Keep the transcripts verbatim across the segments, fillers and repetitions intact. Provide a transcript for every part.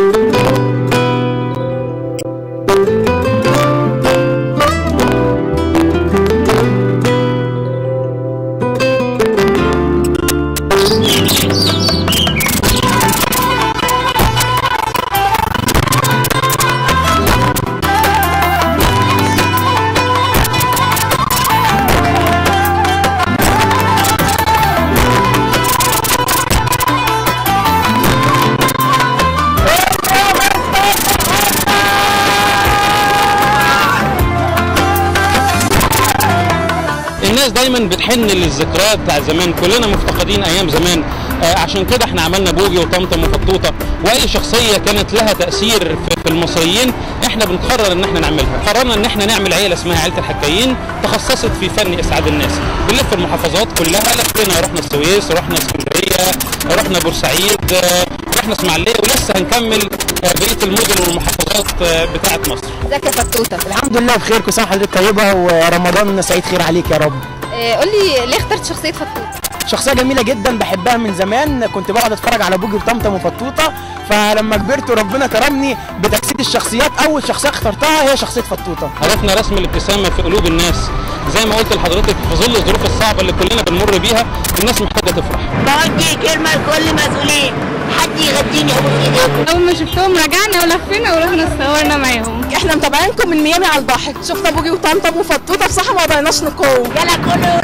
الناس دايما بتحن للذكريات بتاع زمان، كلنا مفتقدين ايام زمان. آه عشان كده احنا عملنا بوجي وطمطم وفطوطه، واي شخصيه كانت لها تاثير في المصريين احنا بنقرر ان احنا نعملها. قررنا ان احنا نعمل عيله اسمها عيله الحكايين، تخصصت في فن اسعاد الناس. بنلف المحافظات كلها، لفينا، رحنا السويس، رحنا اسكندريه، رحنا بورسعيد، آه رحنا اسماعيليه، ولسه هنكمل آه بقيه المدن والمحافظات آه بتاعه مصر. ازيك يا فطوطه؟ الحمد لله بخير، كل سنه وحضرتك طيبه ورمضان سعيد خير عليك يا رب. آه قول لي ليه اخترت شخصيه فطوطه؟ شخصيه جميله جدا بحبها من زمان، كنت بقعد اتفرج على بوجي وطمطم وفطوطه، فلما كبرت وربنا كرمني بتجسيد الشخصيات اول شخصيه اخترتها هي شخصيه فطوطه. هدفنا رسم الابتسامه في قلوب الناس، زي ما قلت لحضرتك في ظل الظروف الصعبه اللي كلنا بنمر بيها الناس محتاجه تفرح. بوجه كلمه لكل مسؤولين، حد يغديني ابوس ايديكم. اول ما شفتهم رجعنا ولفينا ورحنا اتصورنا معاهم. احنا متابعينكم من ميامي على البحر، شفنا بوجي وطمطم وفطوطه، بصراحه ما قدرناش نقاوم. يلا كله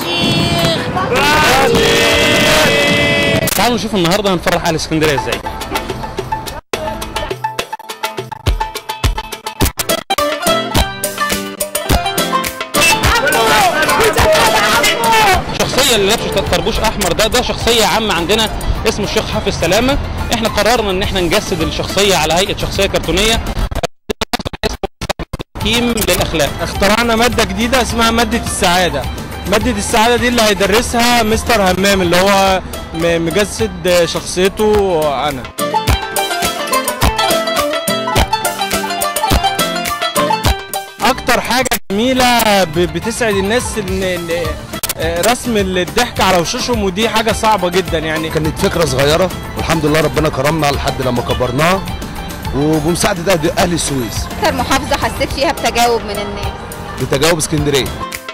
تعالوا نشوف النهارده هنفرح اهل اسكندريه ازاي. الشخصيه اللي لابسه طربوش احمر ده ده شخصيه عامه عندنا اسمه الشيخ حافظ سلامه. احنا قررنا ان احنا نجسد الشخصيه على هيئه شخصيه كرتونيه تحكيم للاخلاق. اخترعنا ماده جديده اسمها ماده السعاده. مادة السعادة دي اللي هيدرسها مستر همام اللي هو مجسد شخصيته أنا. أكتر حاجة جميلة بتسعد الناس إن رسم الضحك على وشوشهم، ودي حاجة صعبة جدا يعني. كانت فكرة صغيرة والحمد لله ربنا كرمنا لحد لما كبرناها، وبمساعدة أهل السويس. أكتر محافظة حسيت فيها بتجاوب من الناس؟ بتجاوب اسكندرية.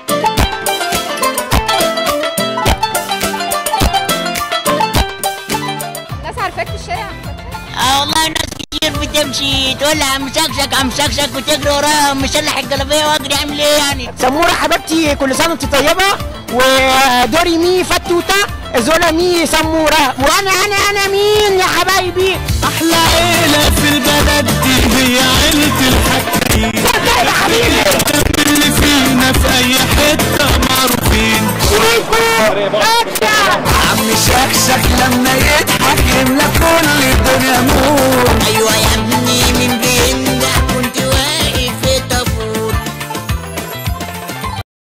اه والله ناس كتير بتمشي تقول لي عم شكشك عم شكشك وتجري ورايا مشلح الجلابيه واجري اعمل ايه يعني. سموره حبيبتي كل سنه وانت طيبه، ودوري مي فتوته، زولا مي سموره، وانا انا انا مين يا حبايبي. احلى عيله في البلد دي هي عيله الحكايين. يا حبيبي اللي فينا في اي حته معروفين. شايفه عم شكشك لما يضحك يملى كل الدنيا.